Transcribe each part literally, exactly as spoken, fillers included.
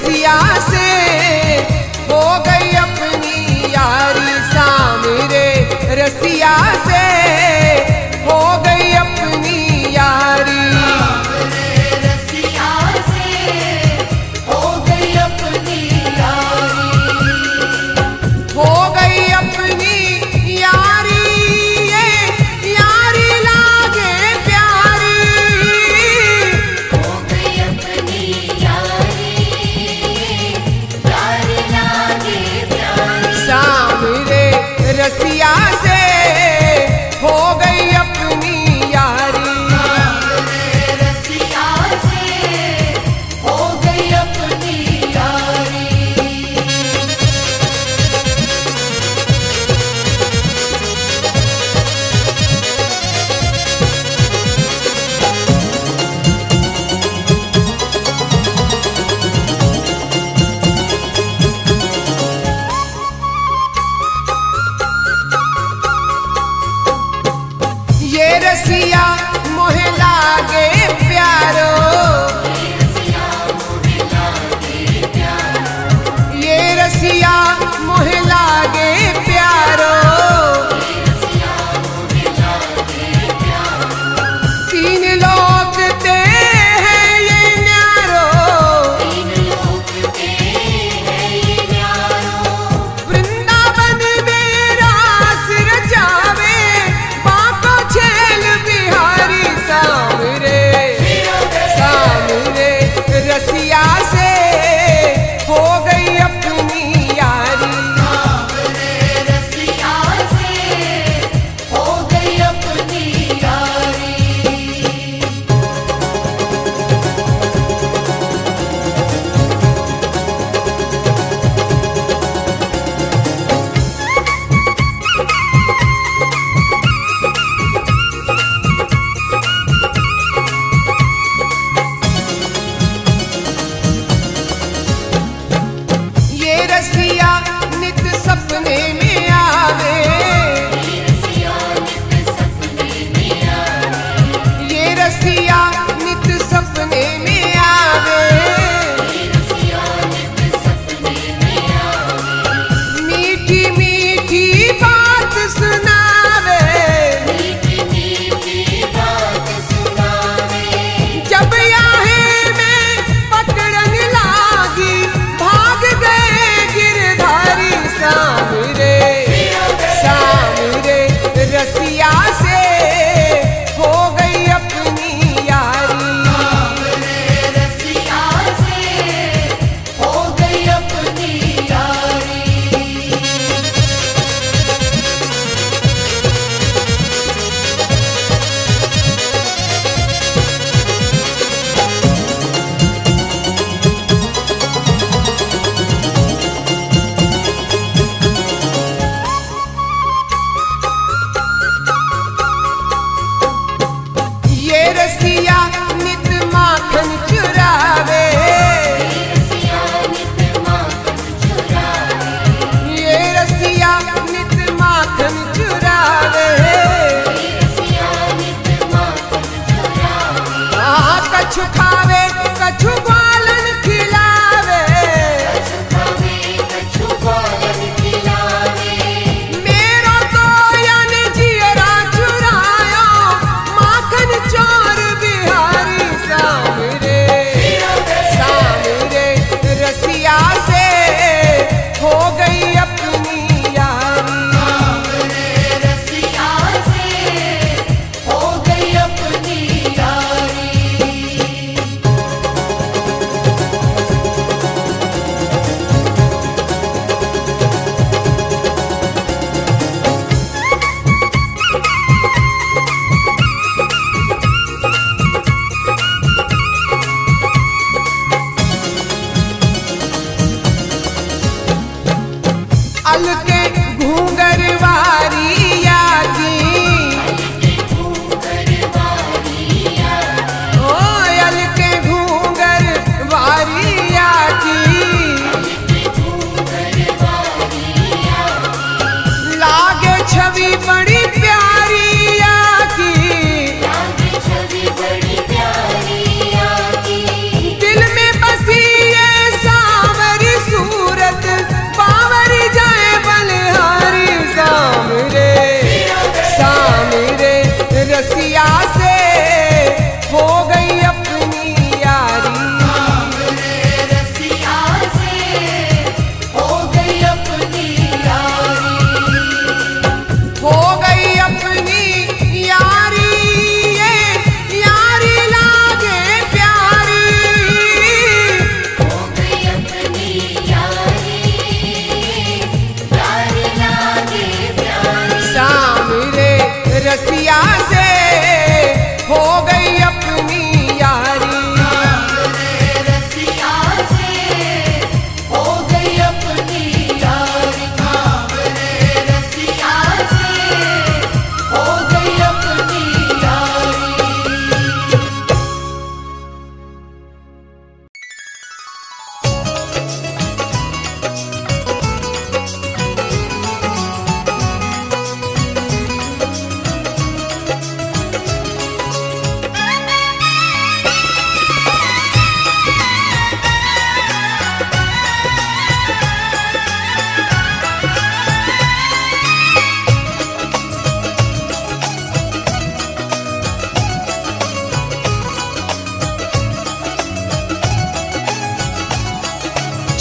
रसिया से हो गई अपनी यारी, सामरे रसिया से हो गई अपनी यारी। रसिया से हो गई अपनी यारी, हो गई अपनी यारी, ये यारी लागे प्यारी। हो गई अपनी यारी, यारी लागे प्यारी। सामरे रसिया से हो गई अपनी यारी। रसिया से हो गई अपनी यारी। ये रसिया मोहे लागे प्यारो, ये रसिया मोहे लागे प्यारो। तीन लोग ते हैं ये न्यारो, वृंदावन में रास रचावे, बाको छेल बिहारी।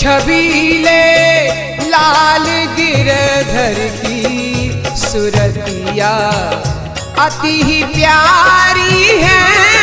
छबीले लाल गिरधर की सुरतिया अति ही प्यारी है।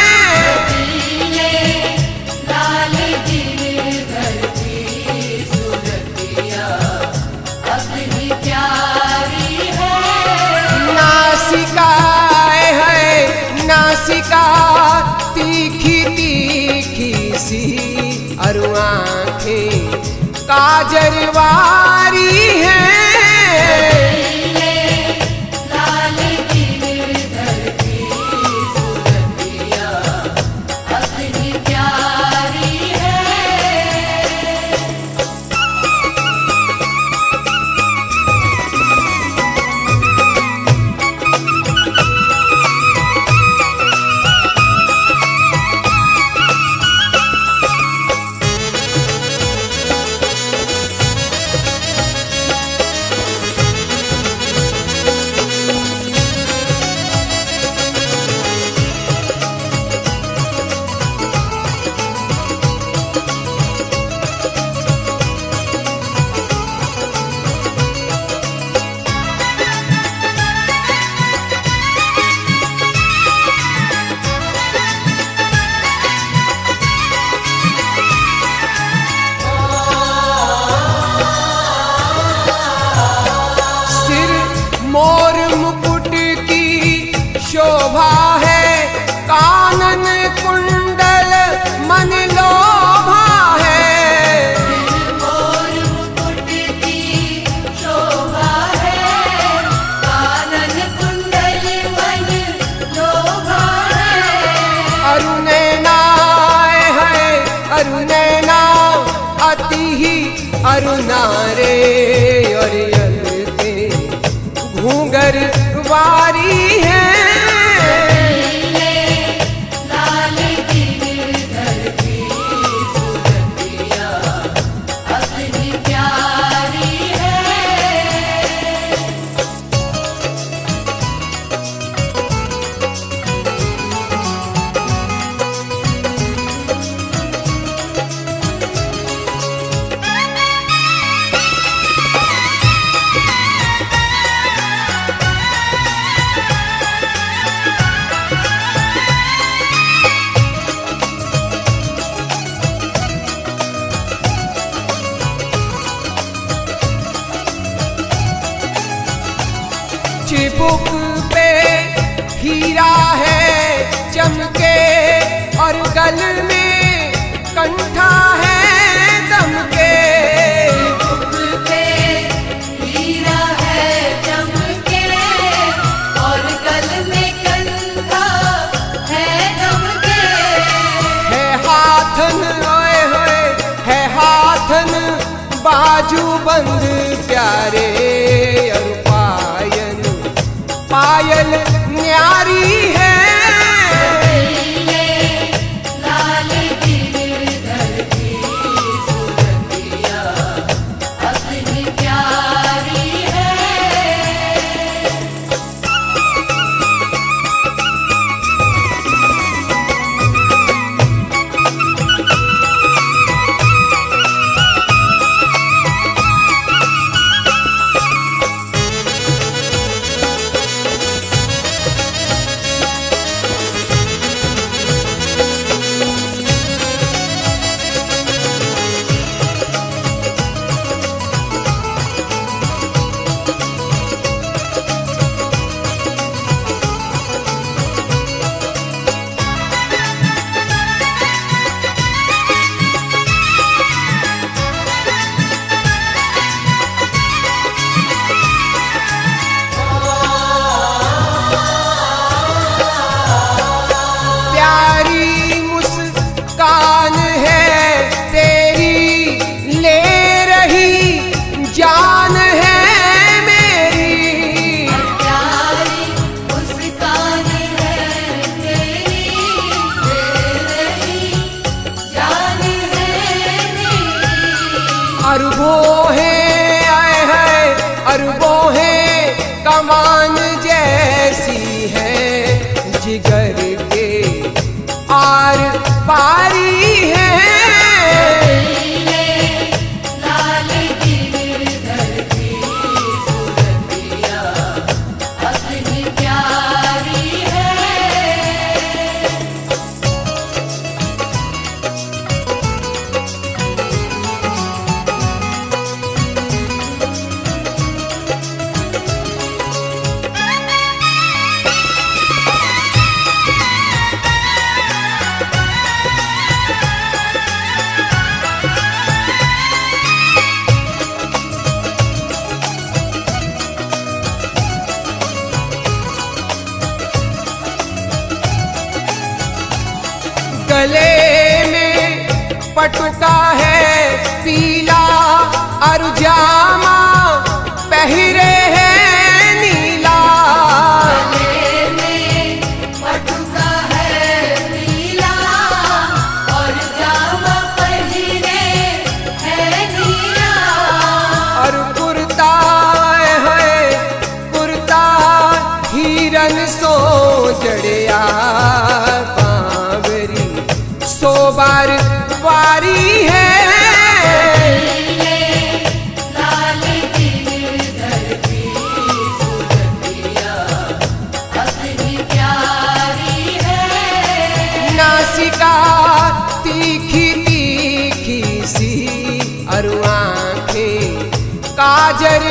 लाल गिरधर की सुरतिया अति प्यारी है। नासिका है नासिका तीखी तीखी सी अरु आँखें काजरवारी है। मोर मुकुट की शोभा है, कानन कुंडल मन लोभा है। मोर मुकुट की शोभा है, कानन कुंडल मन लोभा है। अरुणैना है अरुणैना अति ही अरुणा रे, घूंगर वारी है। लाल गिरधर की सुरतिया अति प्यारी है। चिबुक पे हीरा है चमके, और गल में कंठा है दमके। चिबुक पे हीरा है चमके, और गल में कंठा है दमके। है हाथन ओए होए है हाथन बाजू बंद प्यारे, और पायल पायल न्यारी है। लाल गिरधर की सुरतिया अति प्यारी है। गले में पटुका है पीला और जामा पहरे है नीला। गले में पटुका है पीला और जामा पहरे है नीला। और कुर्ता है कुर्ता हिरन सो जड़िया बावरी सो बार वारी है। लाल गिरधर की सूरतिया अपनी प्यारी है। नासिका तीखी तीखी सी और आंखें काजर